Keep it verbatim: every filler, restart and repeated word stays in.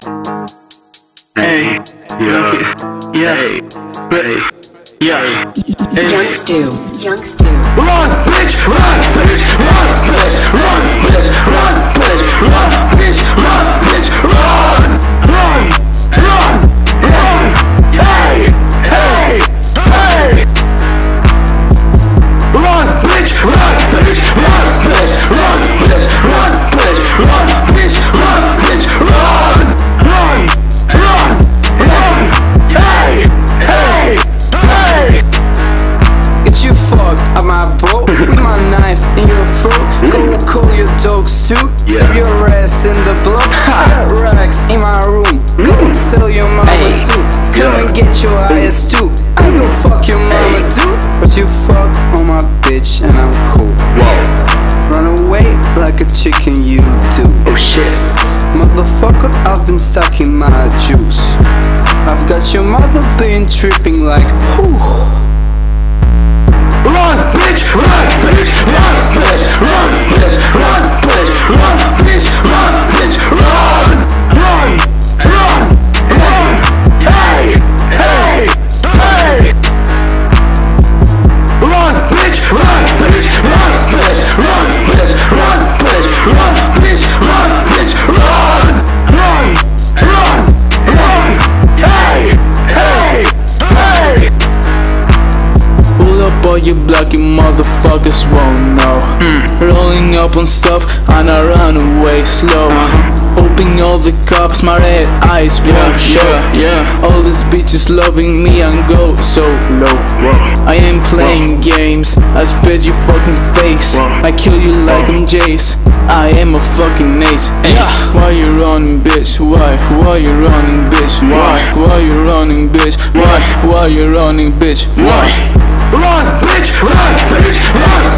Hey, yeah, yeah, hey, yeah, hey. Young Stu, Young Stu. Run, bitch, run, bitch, run, bitch, run, bitch, run, bitch, run, bitch, run, bitch, run, run, run, run, hey, hey, hey. Run, bitch, run, bitch, run, bitch, run, bitch, run, bitch, run, bitch, run, bitch, run, run, run, run, hey, hey, hey. Get you fucked up, my bro, with my knife in your throat. Gonna call your dogs too, Yeah. save your ass in the block. I got racks in my room, go and tell your mama Hey. too. Come Yeah. and get your ass too. I go fuck your mama Hey. dude, but you fuck on my bitch and I'm cool. Whoa, Run away like a chicken you do. oh shit. Motherfucker, I've been stuck in my juice. I've got your mother been tripping like whew. Run, bitch, run, bitch, run, bitch, run, bitch, run, bitch, run, bitch, run, bitch, run, run, run, run, hey, hey, hey. Run, bitch, run, bitch, run, bitch, run, bitch, run, bitch, run, bitch, run, bitch, run, run, run, run, hey, hey, hey. Pull up all you blocky motherfuckers won't know. mm. Rolling up on stuff and I run away slow. uh-huh. Hoping all the cops my red eyes won't Yeah, show. yeah, yeah. All these bitches loving me and go so low. Whoa. I ain't playing games, I spit your fucking face. Whoa. I kill you like Whoa. I'm Jace. I am a fucking ace. Yeah. Ace. Why you running, bitch? Why? Why you running, bitch? Why? Why you running, bitch? Why? Why you running, bitch? Why? Run, bitch, run, bitch, run,